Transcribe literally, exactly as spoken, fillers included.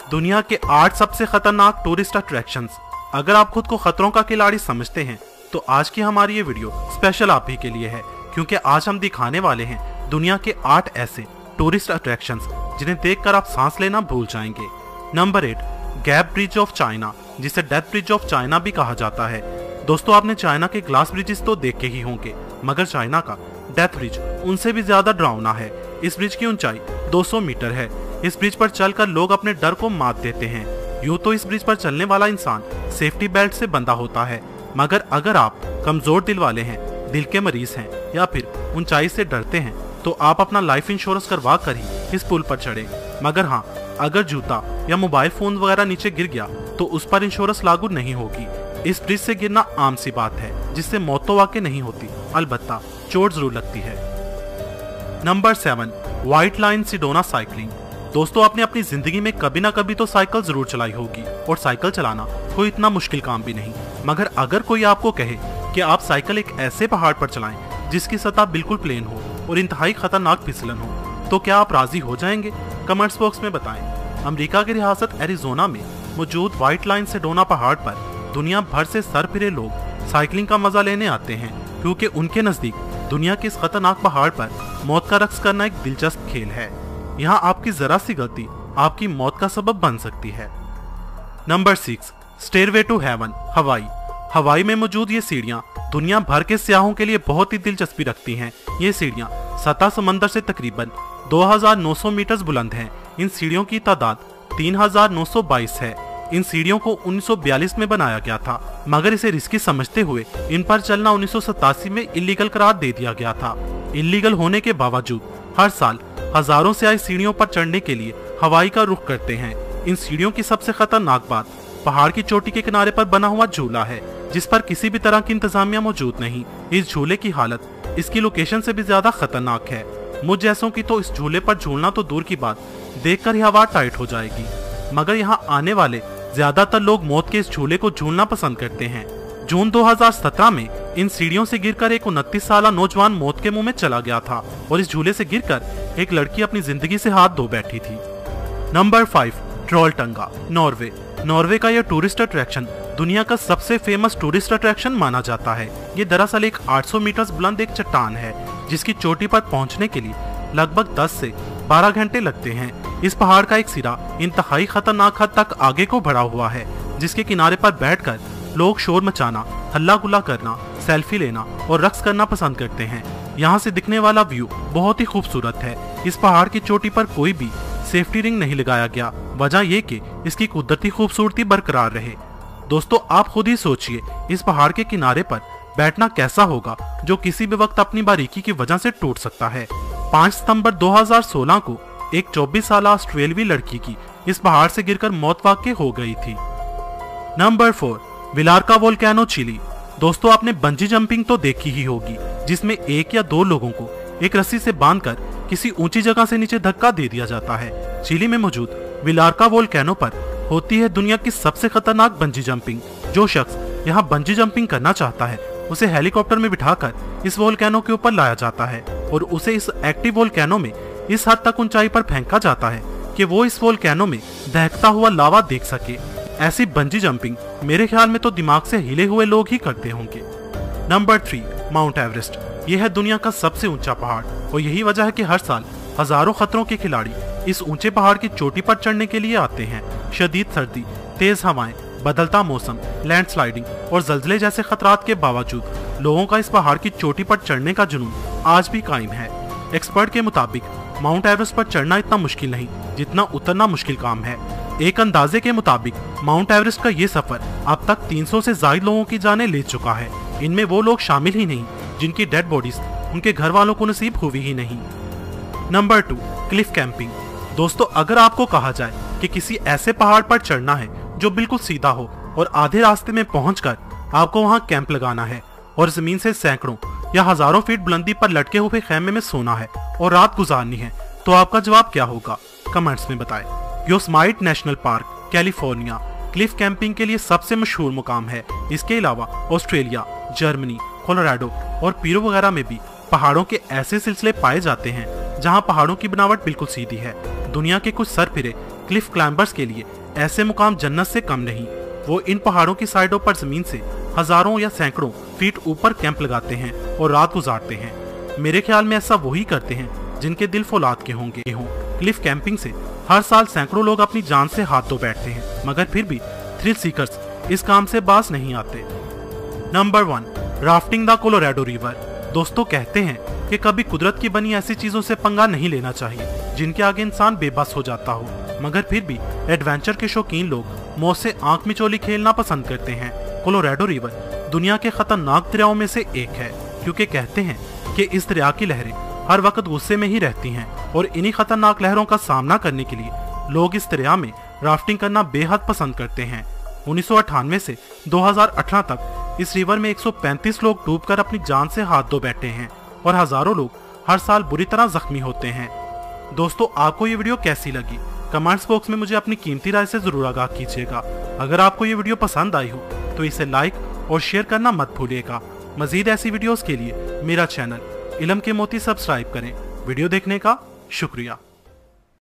दुनिया के आठ सबसे खतरनाक टूरिस्ट अट्रैक्शंस। अगर आप खुद को खतरों का खिलाड़ी समझते हैं तो आज की हमारी ये वीडियो स्पेशल आप ही के लिए है, क्योंकि आज हम दिखाने वाले हैं दुनिया के आठ ऐसे टूरिस्ट अट्रैक्शंस जिन्हें देखकर आप सांस लेना भूल जाएंगे। Number eight, gap bridge of China, जिसे डेथ ब्रिज ऑफ चाइना भी कहा जाता है। दोस्तों, आपने चाइना के ग्लास ब्रिजेस तो देखे ही होंगे, मगर चाइना का डेथ ब्रिज उनसे भी ज्यादा डरावना है। इस ब्रिज की ऊंचाई दो सौ मीटर है। इस ब्रिज पर चलकर लोग अपने डर को मात देते हैं। यूं तो इस ब्रिज पर चलने वाला इंसान सेफ्टी बेल्ट से बंधा होता है, मगर अगर आप कमजोर दिल वाले हैं, दिल के मरीज हैं या फिर ऊंचाई से डरते हैं तो आप अपना लाइफ इंश्योरेंस करवा कर ही इस पुल पर चढ़े। मगर हाँ, अगर जूता या मोबाइल फोन वगैरह नीचे गिर गया तो उस पर इंश्योरेंस लागू नहीं होगी। इस ब्रिज से गिरना आम सी बात है, जिससे मौत तो वाकई नहीं होती, अलबत्ता चोट जरूर लगती है। Number seven, white line Sedona cycling. दोस्तों, आपने अपनी जिंदगी में कभी ना कभी तो साइकिल जरूर चलाई होगी, और साइकिल चलाना कोई इतना मुश्किल काम भी नहीं। मगर अगर कोई आपको कहे कि आप साइकिल एक ऐसे पहाड़ पर चलाएं जिसकी सतह बिल्कुल प्लेन हो और इंतहाई खतरनाक फिसलन हो, तो क्या आप राजी हो जाएंगे? कमेंट्स बॉक्स में बताएं। अमेरिका की रियासत एरिजोना में मौजूद व्हाइट लाइन सिडोना पहाड़ पर दुनिया भर से सर फिरे लोग साइकिलिंग का मजा लेने आते हैं, क्योंकि उनके नजदीक दुनिया के इस खतरनाक पहाड़ पर मौत का रक्स करना एक दिलचस्प खेल है। यहाँ आपकी जरा सी गलती आपकी मौत का सबब बन सकती है। Number six, stairway to heaven, Hawaii. Hawaii में मौजूद ये सीढ़ियाँ दुनिया भर के सियाहों के लिए बहुत ही दिलचस्पी रखती हैं। ये सीढ़ियाँ सतह समंदर से तकरीबन दो हज़ार नौ सौ मीटर बुलंद हैं। इन सीढ़ियों की तादाद तीन हज़ार नौ सौ बाईस है। इन सीढ़ियों को उन्नीस सौ बयालीस में बनाया गया था, मगर इसे रिस्की समझते हुए इन पर चलना उन्नीस सौ सतासी में इलीगल करार दे दिया गया था। इलीगल होने के बावजूद हर साल हजारों से आए सीढ़ियों पर चढ़ने के लिए हवाई का रुख करते हैं। इन सीढ़ियों की सबसे खतरनाक बात पहाड़ की चोटी के किनारे पर बना हुआ झूला है, जिस पर किसी भी तरह की इंतजामिया मौजूद नहीं। इस झूले की हालत इसकी लोकेशन से भी ज्यादा खतरनाक है। मुझ जैसों की तो इस झूले पर झूलना तो दूर की बात, देखकर ही हवा टाइट हो जाएगी। मगर यहाँ आने वाले ज्यादातर लोग मौत के इस झूले को झूलना पसंद करते हैं। जून दो हज़ार सत्रह में इन सीढ़ियों से गिरकर एक उनतीस साल नौजवान मौत के मुंह में चला गया था, और इस झूले से गिरकर एक लड़की अपनी जिंदगी से हाथ धो बैठी थी। Number five, Trolltunga, Norway. Norway का यह टूरिस्ट अट्रैक्शन दुनिया का सबसे फेमस टूरिस्ट अट्रैक्शन माना जाता है। ये दरअसल एक आठ सौ मीटर बुलंद एक चट्टान है, जिसकी चोटी पर पहुंचने के लिए लगभग दस से बारह घंटे लगते हैं। इस पहाड़ का एक सिरा इंतहाई खतरनाक हद तक आगे को बढ़ा हुआ है, जिसके किनारे पर बैठकर लोग शोर मचाना, हल्ला गुल्ला करना, सेल्फी लेना और रक्स करना पसंद करते हैं। यहाँ से दिखने वाला व्यू बहुत ही खूबसूरत है। इस पहाड़ की चोटी पर कोई भी सेफ्टी रिंग नहीं लगाया गया, वजह ये कि इसकी कुदरती खूबसूरती बरकरार रहे। दोस्तों, आप खुद ही सोचिए, इस पहाड़ के किनारे पर बैठना कैसा होगा, जो किसी भी वक्त अपनी बारीकी की वजह से टूट सकता है। पाँच सितंबर दो हज़ार सोलह को एक चौबीस साल ऑस्ट्रेलियावी लड़की की इस पहाड़ से गिरकर मौत वाक़ई हो गई थी। Number four, Villarrica volcano, Chile. दोस्तों, आपने बंजी जंपिंग तो देखी ही होगी, जिसमें एक या दो लोगों को एक रस्सी से बांधकर किसी ऊंची जगह से नीचे धक्का दे दिया जाता है। चिली में मौजूद विलार्का वोल्केनो पर होती है दुनिया की सबसे खतरनाक बंजी जंपिंग। जो शख्स यहाँ बंजी जंपिंग करना चाहता है, उसे हेलीकॉप्टर में बिठाकर इस वोल्केनो के ऊपर लाया जाता है और उसे इस एक्टिव वोल्केनो में इस हद तक ऊंचाई पर फेंका जाता है कि वो इस वोल्केनो में दहकता हुआ लावा देख सके। ऐसी बंजी जंपिंग मेरे ख्याल में तो दिमाग से हिले हुए लोग ही करते होंगे। Number three, Mount Everest. यह है दुनिया का सबसे ऊंचा पहाड़, और यही वजह है कि हर साल हजारों खतरों के खिलाड़ी इस ऊंचे पहाड़ की चोटी पर चढ़ने के लिए आते हैं। शदीद सर्दी, तेज हवाएं, बदलता मौसम, लैंडस्लाइडिंग और जल्जले जैसे खतरात के बावजूद लोगों का इस पहाड़ की चोटी पर चढ़ने का जुनून आज भी कायम है। एक्सपर्ट के मुताबिक माउंट एवरेस्ट पर चढ़ना इतना मुश्किल नहीं जितना उतरना मुश्किल काम है। एक अंदाजे के मुताबिक माउंट एवरेस्ट का ये सफर अब तक तीन सौ से ज्यादा लोगों की जानें ले चुका है। इनमें वो लोग शामिल ही नहीं जिनकी डेड बॉडीज उनके घर वालों को नसीब हुई ही नहीं। Number two, cliff camping. दोस्तों, अगर आपको कहा जाए कि किसी ऐसे पहाड़ पर चढ़ना है जो बिल्कुल सीधा हो और आधे रास्ते में पहुंचकर आपको वहां कैंप लगाना है और जमीन से सैकड़ों या हजारों फीट बुलंदी पर लटके हुए खेमे में सोना है और रात गुजारनी है, तो आपका जवाब क्या होगा? कमेंट्स में बताएं। Yosemite National Park, California, cliff camping के लिए सबसे मशहूर मुकाम है। इसके अलावा ऑस्ट्रेलिया, जर्मनी, कोलोराडो और पीरो वगैरह में भी पहाड़ों के ऐसे सिलसिले पाए जाते हैं जहां पहाड़ों की बनावट बिल्कुल सीधी है। दुनिया के कुछ सरफिरे क्लिफ क्लाइंबर्स के लिए ऐसे मुकाम जन्नत से कम नहीं। वो इन पहाड़ों की साइडों पर जमीन से हजारों या सैकड़ों फीट ऊपर कैंप लगाते हैं और रात गुजारते हैं। मेरे ख्याल में ऐसा वही करते हैं जिनके दिल फौलाद के होंगे हों। क्लिफ कैंपिंग से हर साल सैकड़ों लोग अपनी जान से हाथ धो बैठते हैं, मगर फिर भी थ्रिल सीकर्स इस काम से बाज नहीं आते। Number one, rafting the Colorado River. दोस्तों, कहते हैं कि कभी कुदरत की बनी ऐसी चीजों से पंगा नहीं लेना चाहिए जिनके आगे इंसान बेबस हो जाता हो, मगर फिर भी एडवेंचर के शौकीन लोग मौत से आंख मिचोली खेलना पसंद करते हैं। कोलोराडो रिवर दुनिया के खतरनाक दरियाओं में से एक है, क्योंकि कहते हैं कि इस दरिया की लहरें हर वक्त गुस्से में ही रहती हैं और इन्हीं खतरनाक लहरों का सामना करने के लिए लोग इस दरिया में राफ्टिंग करना बेहद पसंद करते हैं। उन्नीस सौ अट्ठानवे से दो हज़ार अठारह तक इस रिवर में एक सौ पैंतीस लोग डूबकर अपनी जान से हाथ धो बैठे हैं और हजारों लोग हर साल बुरी तरह जख्मी होते हैं। दोस्तों, आपको ये वीडियो कैसी लगी? कमेंट्स बॉक्स में मुझे अपनी कीमती राय से जरूर आगाह कीजिएगा। अगर आपको ये वीडियो पसंद आई हो तो इसे लाइक और शेयर करना मत भूलिएगा। मजीद ऐसी वीडियोस के लिए मेरा चैनल इल्म के मोती सब्सक्राइब करें। वीडियो देखने का शुक्रिया।